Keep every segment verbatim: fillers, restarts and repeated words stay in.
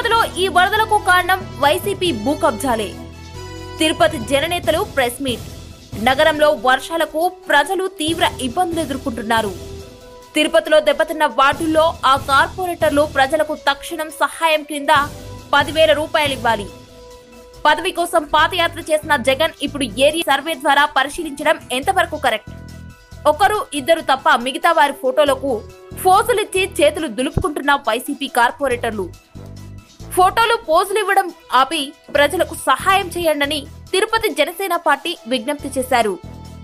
తిరుపతిలో ఈ వరదలకు కారణం వైసీపీ భూ కబ్జాలే. తిరుపతి జననేతలు ప్రెస్ మీట్. నగరంలో వర్షాలకు ప్రజలు తీవ్ర ఇబ్బందులు ఎదుర్కొంటున్నారు. తిరుపతిలో దెబ్బతిన్న వార్డుల్లో ఆ కార్పొరేటర్లు ప్రజలకు తక్షణం సహాయం కింద పదివేల రూపాయలు ఇవ్వాలి. పదవి కోసం పాదయాత్ర చేసిన జగన్ ఇప్పుడు ఏరియా సర్వే ద్వారా పరిశీలించడం ఎంతవరకు కరెక్ట్? ఒకరు ఇద్దరు తప్ప మిగతా వారి ఫోటోలకు ఫోజులిచ్చి చేతులు దులుపుకుంటున్న వైసీపీ కార్పొరేటర్లు. ఫోటోలు పోజులు ఇవ్వడం ఆపి ప్రజలకు సహాయం చేయండి తిరుపతి జనసేన పార్టీ విజ్ఞప్తి చేశారు.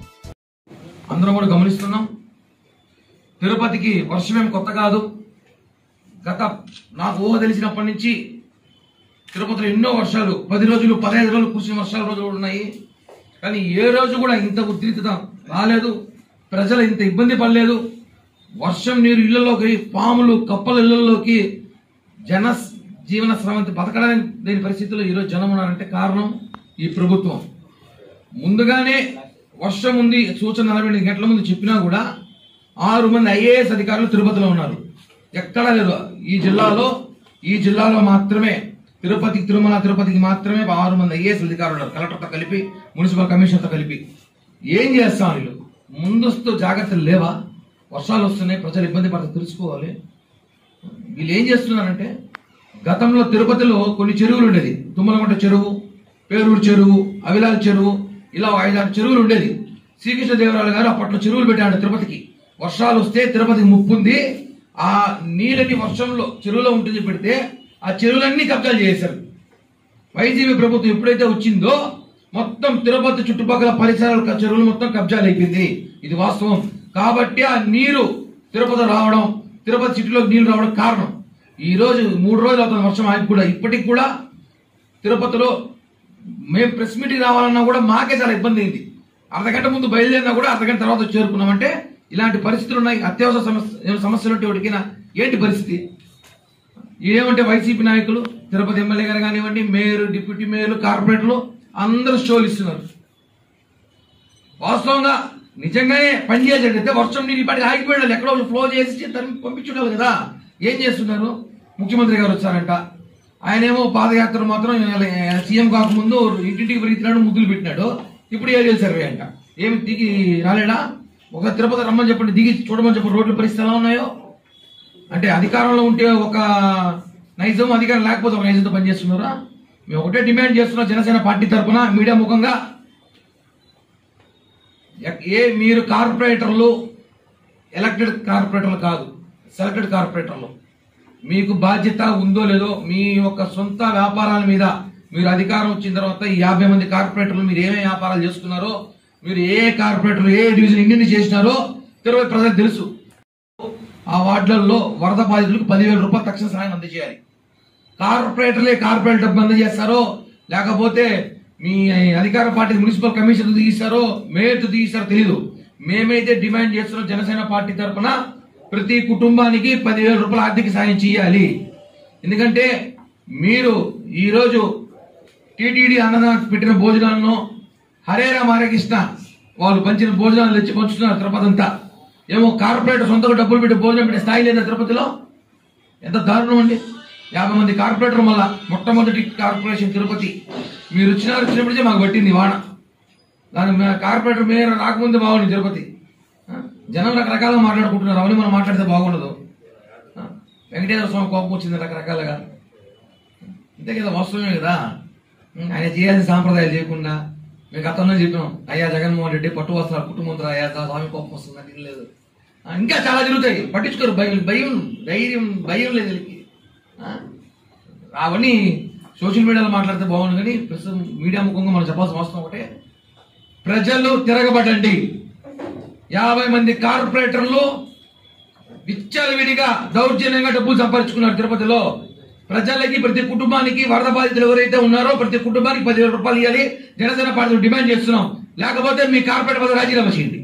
అందరం కూడా గమనిస్తున్నాం, తిరుపతికి వర్షమేం కొత్త కాదు. గత నాకు ఊహ తెలిసినప్పటి నుంచి తిరుపతిలో ఎన్నో వర్షాలు, పది రోజులు పదహైదు రోజులు కురిసిన వర్షాల రోజులు ఉన్నాయి. కానీ ఏ రోజు కూడా ఇంత ఉద్రిక్తత రాలేదు, ప్రజలు ఇంత ఇబ్బంది పడలేదు. వర్షం నీరు ఇళ్లలోకి, పాములు కప్పల ఇళ్లలోకి జన జీవన స్రవంతి బతకడానికి లేని పరిస్థితుల్లో ఈరోజు జనం ఉన్నారంటే కారణం ఈ ప్రభుత్వం. ముందుగానే వర్షం ఉంది సూచన నలభై ఎనిమిది గంటల ముందు చెప్పినా కూడా ఆరు మంది ఐఏఎస్ అధికారులు తిరుపతిలో ఉన్నారు. ఎక్కడా లేదు. ఈ జిల్లాలో ఈ జిల్లాలో మాత్రమే తిరుపతికి తిరుమల తిరుపతికి మాత్రమే ఆరు మంది ఐఏఎస్ అధికారులు ఉన్నారు, కలెక్టర్తో కలిపి, మున్సిపల్ కమిషనర్తో కలిపి. ఏం చేస్తాం? వీళ్ళు ముందస్తు జాగ్రత్తలు లేవా? వర్షాలు వస్తున్నాయి, ప్రజలు ఇబ్బంది పడతా తెలుసుకోవాలి. వీళ్ళు ఏం చేస్తున్నారంటే, గతంలో తిరుపతిలో కొన్ని చెరువులు ఉండేది. తుమ్మలగుంట చెరువు, పేరూరు చెరువు, అవిలాల చెరువు, ఇలా ఐదారు చెరువులు ఉండేది. శ్రీకృష్ణదేవరాయలు గారు అప్పట్లో చెరువులు పెట్టాడు తిరుపతికి. వర్షాలు వస్తే తిరుపతికి ముప్పు ఉంది, ఆ నీళ్ళని వర్షంలో చెరువులో ఉంటుంది పెడితే ఆ చెరువులన్నీ కబ్జాలు చేశారు. వైసీపీ ప్రభుత్వం ఎప్పుడైతే వచ్చిందో మొత్తం తిరుపతి చుట్టుపక్కల పరిసరాల చెరువులు మొత్తం కబ్జాలు అయిపోయింది. ఇది వాస్తవం. కాబట్టి ఆ నీరు తిరుపతి రావడం, తిరుపతి సిటీలోకి నీళ్లు రావడం కారణం. ఈ రోజు మూడు రోజులు అవుతుంది వర్షం ఆగి కూడా, ఇప్పటికి కూడా తిరుపతిలో మేము ప్రెస్ మీట్కి రావాలన్నా కూడా మాకే చాలా ఇబ్బంది అయింది. అర్ధగంట ముందు బయలుదేరినా కూడా అర్ధగంట తర్వాత చేరుకున్నామంటే ఇలాంటి పరిస్థితులు ఉన్నాయి. అత్యవసర సమస్య సమస్యలు ఉంటే వాడికినా ఏంటి పరిస్థితి? ఏమంటే వైసీపీ నాయకులు, తిరుపతి ఎమ్మెల్యే గారు కానివ్వండి, మేయర్, డిప్యూటీ మేయర్లు, కార్పొరేటర్లు అందరూ షోలు ఇస్తున్నారు. వాస్తవంగా నిజంగానే పనిచేసేటైతే వర్షం నీరు ఇప్పటికి ఆగిపోయాడు, ఎక్కడో ఫ్లో చేసి పంపించుండాలి కదా. ఏం చేస్తున్నారు? ముఖ్యమంత్రి గారు వచ్చారంట, ఆయనేమో పాదయాత్ర మాత్రం సీఎం కాకముందు ఇంటింటికి పెరుగుతున్నాడు, ముద్దులు పెట్టినాడు. ఇప్పుడు ఏరియల్ సర్వే అంట. ఏమి దిగి రాలేడా? ఒక తిరుపతి రమ్మని చెప్పండి, దిగి చూడమని చెప్పండి రోడ్ల పరిస్థితి ఎలా ఉన్నాయో. అంటే అధికారంలో ఉంటే ఒక నైజం, అధికారం లేకపోతే ఒక నైజంతో పనిచేస్తున్నారా? మేము ఒకటే డిమాండ్ చేస్తున్నాం జనసేన పార్టీ తరఫున మీడియా ముఖంగా. ఏ మీరు కార్పొరేటర్లు ఎలక్టెడ్ కార్పొరేటర్లు కాదు, సెలెక్టెడ్ కార్పొరేటర్లు. మీకు బాధ్యత ఉందో లేదో, మీ యొక్క సొంత వ్యాపారాల మీద మీరు అధికారం వచ్చిన తర్వాత ఈ యాభై మంది కార్పొరేటర్లు మీరు ఏమేమి వ్యాపారాలు చేసుకున్నారో, మీరు ఏ కార్పొరేటర్లు ఏ డివిజన్ ఎన్ని చేసినారో తిరుపతి ప్రజలకు తెలుసు. ఆ వార్డులలో వరద బాధితులకు పదివేల రూపాయలు తక్షణ సహాయం అందజేయాలి. కార్పొరేటర్లే కార్పొరేటర్ డబ్బు అందజేస్తారో, లేకపోతే మీ అధికార పార్టీ మున్సిపల్ కమిషనర్ దిగిస్తారో, మేయర్ దిగిస్తారో తెలియదు. మేమైతే డిమాండ్ చేస్తున్నాం జనసేన పార్టీ తరఫున ప్రతి కుటుంబానికి పదివేల రూపాయల ఆర్థిక సాయం చేయాలి. ఎందుకంటే మీరు ఈరోజు టీటీడీ అన్నదానం పెట్టిన భోజనాలను హరే రామ హరే కృష్ణ వాళ్ళు పంచిన భోజనాలు తెచ్చి పంచుతున్నారు తిరుపతి అంతా. ఏమో కార్పొరేటర్ సొంతగా డబ్బులు పెట్టి భోజనం పెట్టే స్థాయి లేదా తిరుపతిలో? ఎంత దారుణం అండి. యాభై మంది కార్పొరేటర్, మళ్ళా మొట్టమొదటి కార్పొరేషన్ తిరుపతి. మీరు వచ్చినారు, వచ్చినప్పుడే మాకు పట్టింది వాన. దాని కార్పొరేటర్ మేయర్ రాకముందే బాగుంది తిరుపతి. జనం రకరకాలుగా మాట్లాడుకుంటున్నారు, అవన్నీ మనం మాట్లాడితే బాగుండదు. వెంకటేశ్వర స్వామి కోపం వచ్చింది రకరకాలుగా. అంతే కదా, వాస్తవమే కదా. ఆయన చేయాల్సిన సాంప్రదాయాలు చేయకుండా మేము గతంలో చెప్పినాం, అయ్యా జగన్మోహన్ రెడ్డి పట్టు వస్తున్నారు కుటుంబంతో, అయ్యా స్వామి కోపం వస్తుంది లేదు. ఇంకా చాలా జరుగుతాయి, పట్టించుకోరు. భయం భయం ధైర్యం భయం లేదు వీళ్ళకి. అవన్నీ సోషల్ మీడియాలో మాట్లాడితే బాగుండు, కానీ ప్రస్తుతం మీడియా ముఖంగా మనం చెప్పాల్సిన అవసరం ఒకటే, ప్రజలు తిరగబడండి. యాభై మంది కార్పొరేటర్లు విచ్చలవిడిగా దౌర్జన్యంగా డబ్బులు సంపాదించుకున్నారు తిరుపతిలో. ప్రజలకి, ప్రతి కుటుంబానికి, వరద బాధితులు ఎవరైతే ఉన్నారో ప్రతి కుటుంబానికి పదివేల రూపాయలు ఇవ్వాలి. జనసేన పార్టీ డిమాండ్ చేస్తున్నాం. లేకపోతే మీ కార్పొరేట్ పదవి రాజీనామా చేయండి.